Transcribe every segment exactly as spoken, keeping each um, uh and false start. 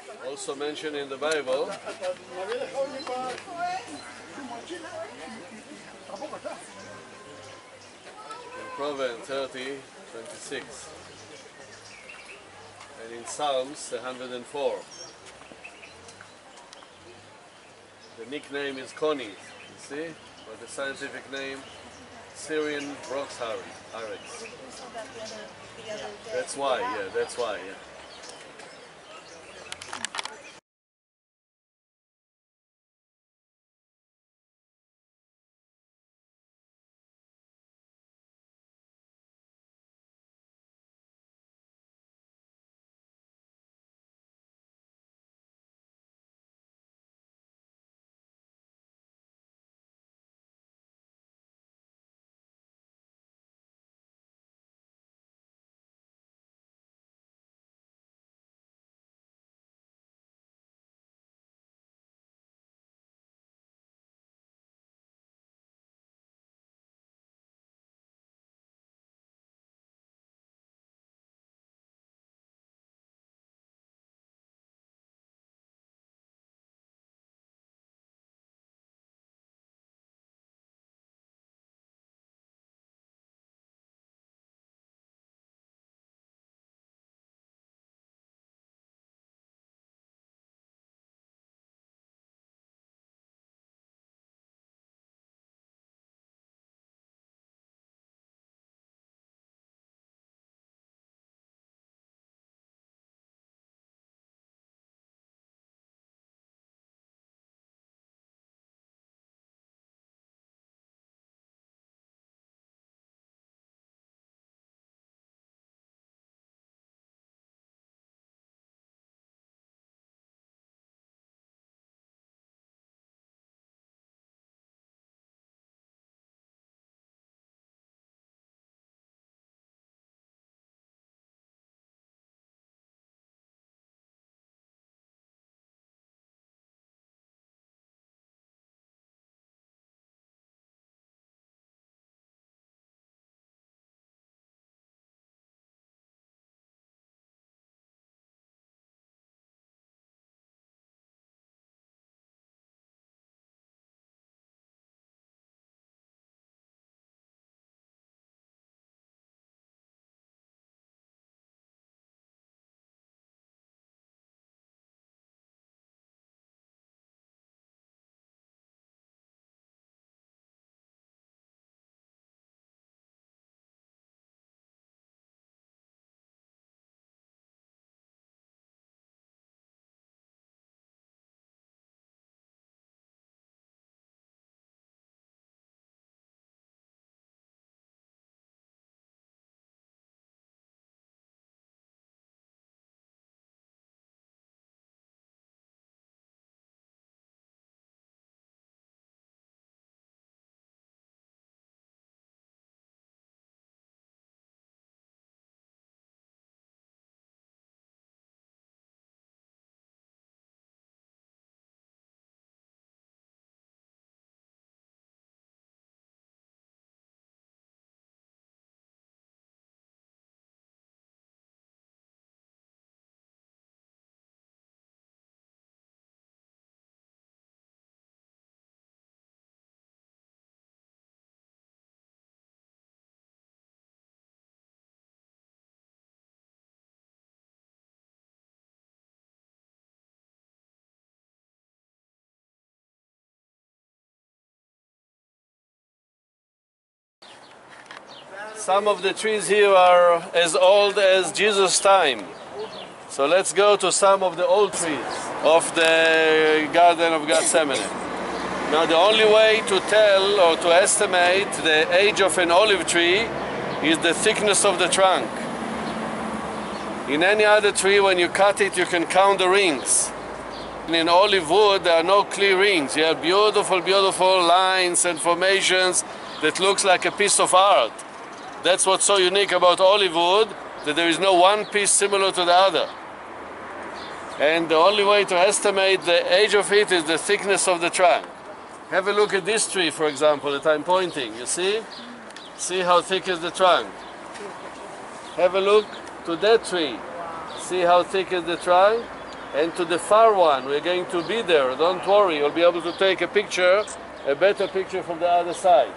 also mentioned in the Bible. In Proverbs thirty, twenty-six. And in Psalms one hundred and four. The nickname is Connie, you see? But the scientific name, Syrian Rock Hyrax. That's why, yeah, that's why, yeah. Some of the trees here are as old as Jesus' time. So let's go to some of the old trees of the Garden of Gethsemane. Now the only way to tell or to estimate the age of an olive tree is the thickness of the trunk. In any other tree, when you cut it, you can count the rings. In olive wood, there are no clear rings. You have beautiful, beautiful lines and formations that looks like a piece of art. That's what's so unique about olive wood, that there is no one piece similar to the other. And the only way to estimate the age of it is the thickness of the trunk. Have a look at this tree, for example, that I'm pointing. You see? See how thick is the trunk. Have a look to that tree. See how thick is the trunk? and to the far one. We're going to be there, don't worry, you'll be able to take a picture, a better picture from the other side.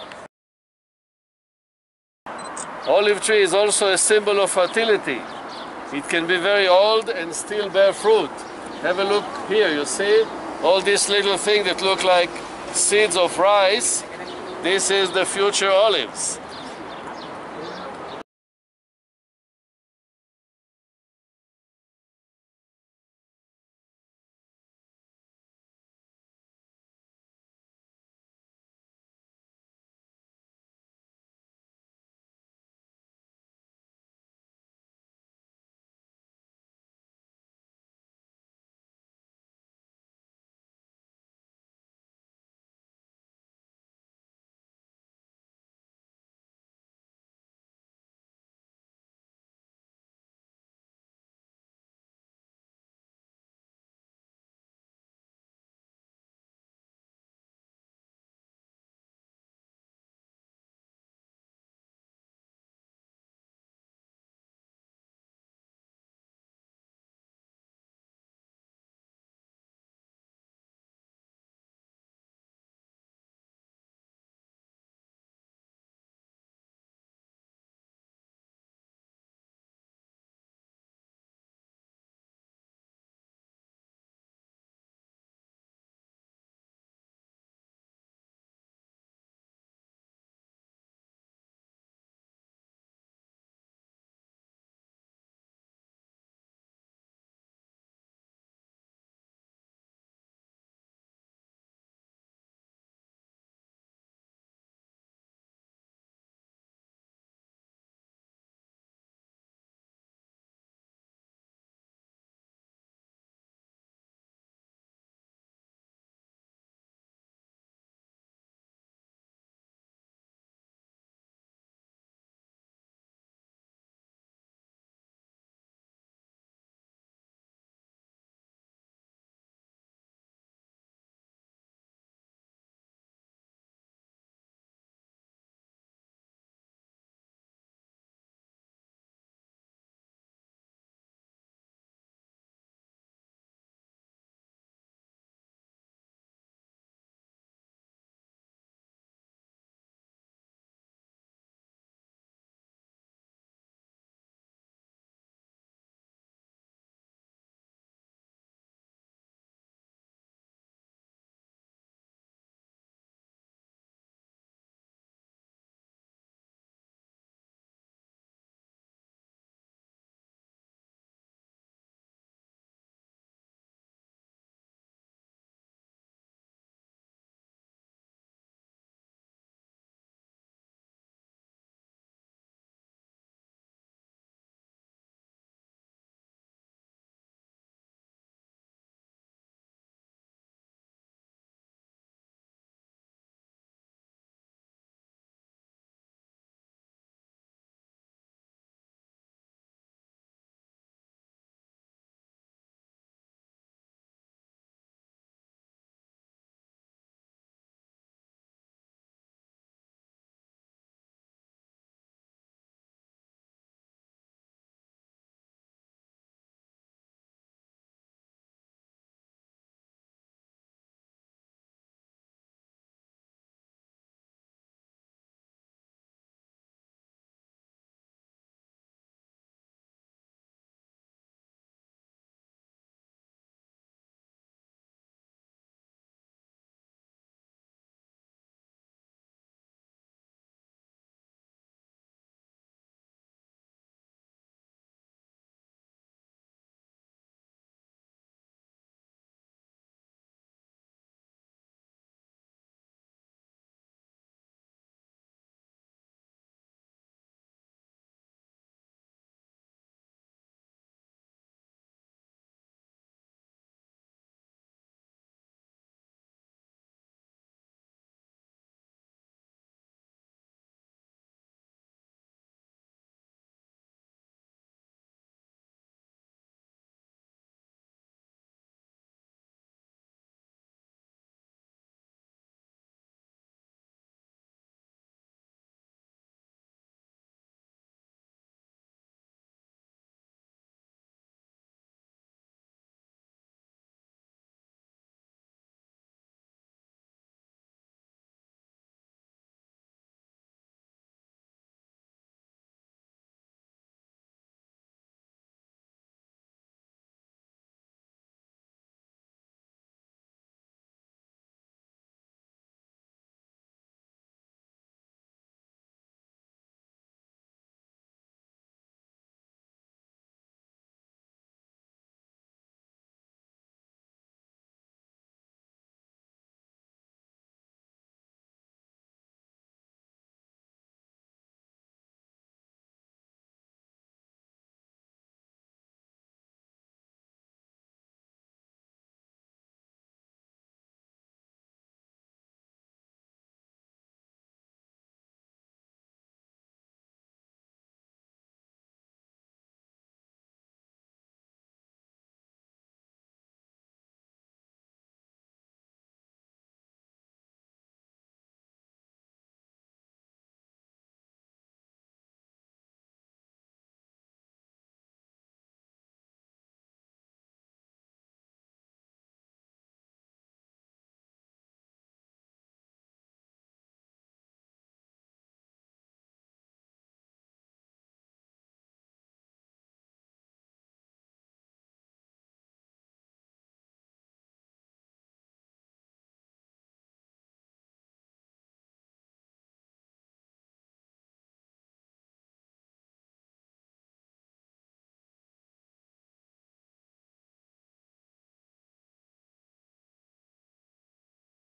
Olive tree is also a symbol of fertility. It can be very old and still bear fruit. Have a look here, you see all these little things that look like seeds of rice. This is the future olives.